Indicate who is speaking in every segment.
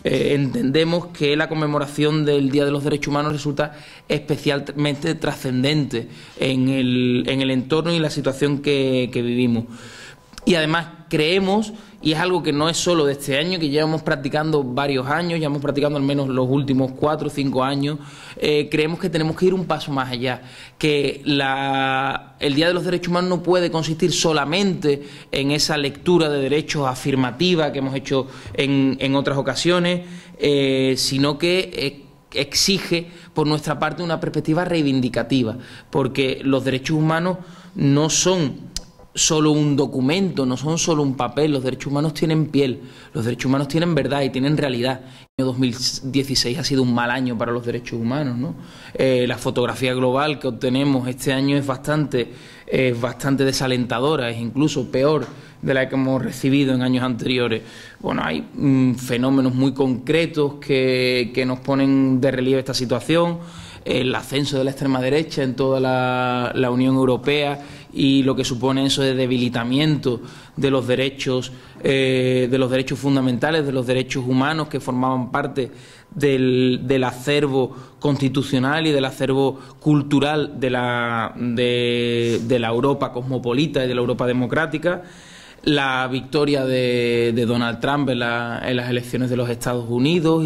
Speaker 1: entendemos que la conmemoración del Día de los Derechos Humanos resulta especialmente trascendente en el entorno y la situación que vivimos. Y además creemos, y es algo que no es solo de este año, que llevamos practicando varios años, ya hemos practicando al menos los últimos 4 o 5 años, creemos que tenemos que ir un paso más allá, que el Día de los Derechos Humanos no puede consistir solamente en esa lectura de derechos afirmativa que hemos hecho en otras ocasiones, sino que exige por nuestra parte una perspectiva reivindicativa, porque los derechos humanos no son solo un documento, no son solo un papel. Los derechos humanos tienen piel, los derechos humanos tienen verdad y tienen realidad. El año 2016 ha sido un mal año para los derechos humanos, ¿no? La fotografía global que obtenemos este año es bastante desalentadora, es incluso peor de la que hemos recibido en años anteriores. Bueno, hay fenómenos muy concretos que nos ponen de relieve esta situación. El ascenso de la extrema derecha en toda la Unión Europea y lo que supone eso de debilitamiento de los derechos fundamentales, de los derechos humanos que formaban parte del acervo constitucional y del acervo cultural de la Europa cosmopolita y de la Europa democrática. La victoria de Donald Trump en las elecciones de los Estados Unidos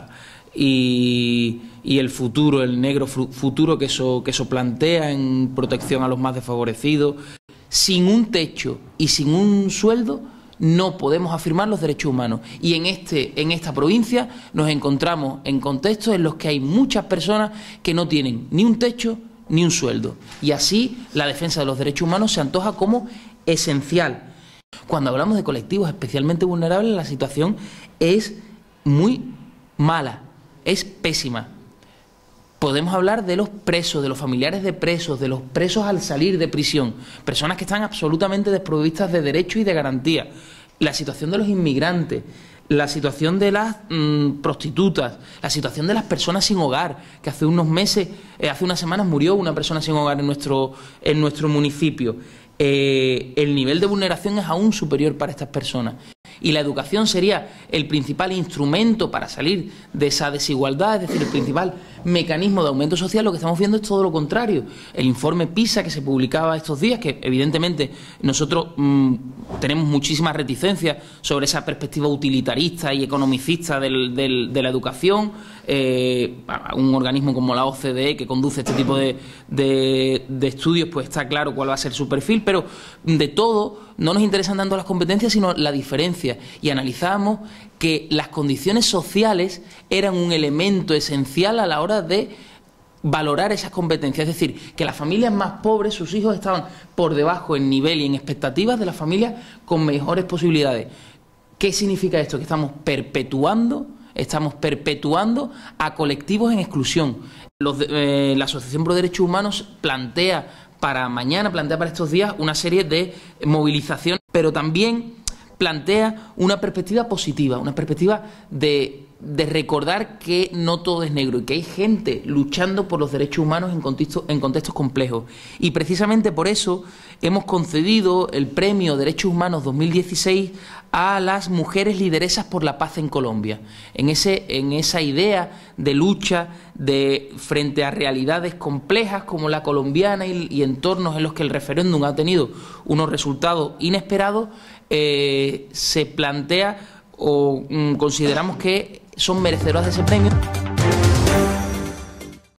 Speaker 1: y el futuro, el negro futuro que eso plantea en protección a los más desfavorecidos. Sin un techo y sin un sueldo no podemos afirmar los derechos humanos. Y en esta provincia nos encontramos en contextos en los que hay muchas personas que no tienen ni un techo ni un sueldo. Y así la defensa de los derechos humanos se antoja como esencial. Cuando hablamos de colectivos especialmente vulnerables, la situación es muy mala. Es pésima. Podemos hablar de los presos, de los familiares de presos, de los presos al salir de prisión, personas que están absolutamente desprovistas de derechos y de garantías. La situación de los inmigrantes, la situación de las prostitutas, la situación de las personas sin hogar, que hace unas semanas murió una persona sin hogar en nuestro municipio. El nivel de vulneración es aún superior para estas personas. Y la educación sería el principal instrumento para salir de esa desigualdad, es decir, el principal mecanismo de aumento social. Lo que estamos viendo es todo lo contrario. El informe PISA que se publicaba estos días, que evidentemente nosotros tenemos muchísimas reticencias sobre esa perspectiva utilitarista y economicista de la educación, un organismo como la OCDE que conduce este tipo de estudios, pues está claro cuál va a ser su perfil, pero de todo no nos interesan tanto las competencias sino la diferencia, y analizamos que las condiciones sociales eran un elemento esencial a la hora de valorar esas competencias, es decir, que las familias más pobres, sus hijos estaban por debajo en nivel y en expectativas de las familias con mejores posibilidades. ¿Qué significa esto? Que estamos perpetuando a colectivos en exclusión. La Asociación Pro Derechos Humanos plantea para estos días una serie de movilizaciones, pero también plantea una perspectiva positiva, una perspectiva de recordar que no todo es negro y que hay gente luchando por los derechos humanos en contextos complejos. Y precisamente por eso hemos concedido el Premio Derechos Humanos 2016 a las mujeres lideresas por la paz en Colombia, en esa idea de lucha frente a realidades complejas como la colombiana y entornos en los que el referéndum ha tenido unos resultados inesperados. Se plantea o consideramos que son merecedoras de ese premio.